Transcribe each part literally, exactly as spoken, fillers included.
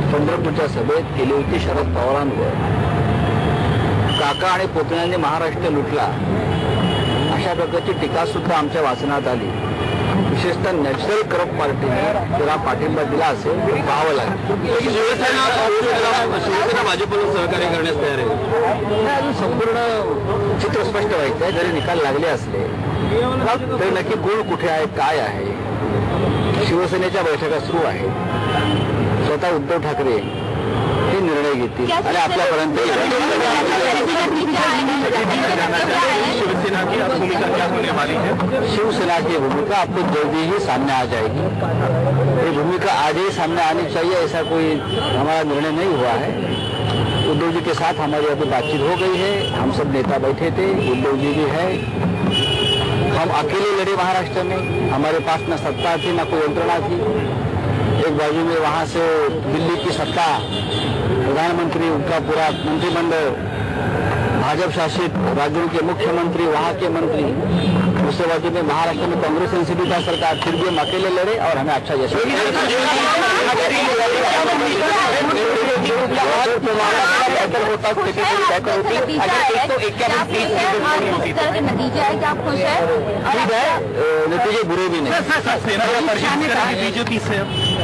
पंढरपूरच्या सभेत केली होती शरद पवारांवर. काका आणि पुतण्यांनी महाराष्ट्र लुटला अशा प्रकारची टीका सुद्धा आमच्या वाचनात आली. विशेषतः नॅशनल करप्ट पार्टीने त्याला पाठिंबा दिला असेल हे पाहावं लागेल. शिवसेना भाजपला सहकार्य करण्यास तयार आहे. अजून संपूर्ण चित्र स्पष्ट व्हायचं आहे. जरी निकाल लागले असले तरी नक्की कोण कुठे आहे काय आहे. शिवसेनेच्या बैठका सुरू आहेत. स्वतः उद्धव ठाकरे हे निर्णय घेतील आणि आपल्यापर्यंत शिवसेना की भूमिका क्या होने वाली है? शिवसेना की भूमिका आपको जल्दी ही सामने आ जाएगी. ये भूमिका आज ही सामने आनी चाहिए ऐसा कोई हमारा निर्णय नहीं हुआ है. उद्धव जी के साथ हमारी अभी बातचीत हो गई है. हम सब नेता बैठे थे. उद्धव जी भी है. हम अकेले लड़े महाराष्ट्र में. हमारे पास न सत्ता थी न कोई यंत्रणा थी. एक बाजू में वहां से दिल्ली की सत्ता, प्रधानमंत्री, उनका पूरा मंत्रिमंडल, भाजपा शासित राज्यों के मुख्यमंत्री, वहां के मंत्री. दूसरे बाजू में महाराष्ट्र में कांग्रेस एनसीपी का सरकार. फिर भी हम अकेले लड़े और हमें अच्छा यश बेहतर होता बेहतर होती. नतीजा है क्या आप खुश है? ठीक है, नतीजे बुरे भी नहीं. बीजेपी से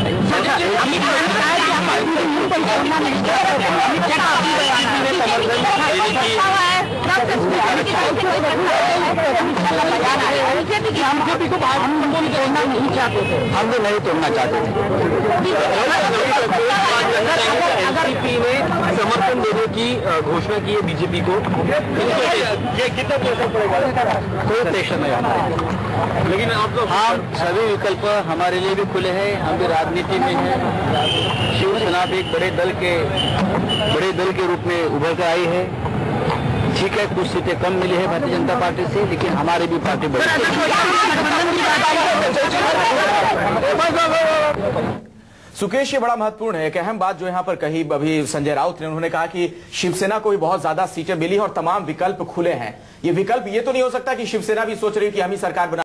बीजेपी को तोड़ना नहीं चाहते थे. हम तो नहीं तोड़ना चाहते थे. एनसीपी ने समर्थन देने की घोषणा की है बीजेपी को. ये कितना प्रेशर पड़ेगा? कोई प्रेशर नहीं हमारे. लेकिन आप लोग हम सभी विकल्प हमारे लिए भी खुले हैं. हम भी राजनीति में हैं. शिवसेना भी एक बड़े दल के बड़े दल के रूप में उभर कर आई है. ठीक है, कुछ सीटें कम मिली है भारतीय जनता पार्टी से, लेकिन हमारी भी पार्टी बड़ी. सुकेश, ये बड़ा महत्वपूर्ण है. एक अहम बात जो यहां पर कही अभी संजय राउत ने, उन्होंने कहा कि शिवसेना को भी बहुत ज्यादा सीटें मिली और तमाम विकल्प खुले हैं. ये विकल्प ये तो नहीं हो सकता कि शिवसेना भी सोच रही है कि हम ही सरकार बना